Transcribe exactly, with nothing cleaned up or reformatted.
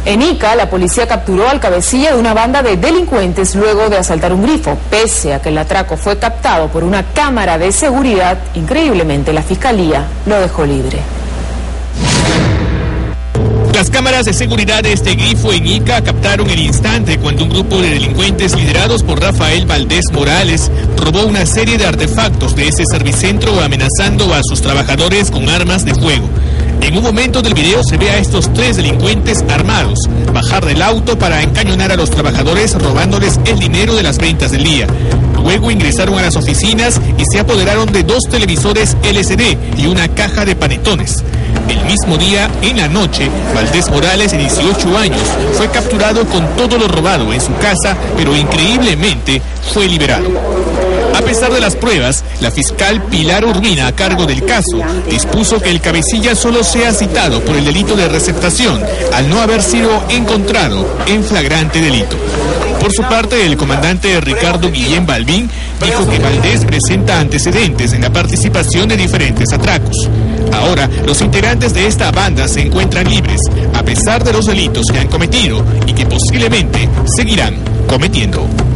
En Ica, la policía capturó al cabecilla de una banda de delincuentes luego de asaltar un grifo. Pese a que el atraco fue captado por una cámara de seguridad, increíblemente la fiscalía lo dejó libre. Las cámaras de seguridad de este grifo en Ica captaron el instante cuando un grupo de delincuentes liderados por Rafael Valdés Morales robó una serie de artefactos de ese servicentro amenazando a sus trabajadores con armas de fuego. En un momento del video se ve a estos tres delincuentes armados bajar del auto para encañonar a los trabajadores robándoles el dinero de las ventas del día. Luego ingresaron a las oficinas y se apoderaron de dos televisores L C D y una caja de panetones. El mismo día, en la noche, Valdés Morales, de dieciocho años, fue capturado con todo lo robado en su casa, pero increíblemente fue liberado. A pesar de las pruebas, la fiscal Pilar Urbina, a cargo del caso, dispuso que el cabecilla solo sea citado por el delito de receptación, al no haber sido encontrado en flagrante delito. Por su parte, el comandante Ricardo Guillén Balbín dijo que Valdés presenta antecedentes en la participación de diferentes atracos. Ahora, los integrantes de esta banda se encuentran libres, a pesar de los delitos que han cometido y que posiblemente seguirán cometiendo.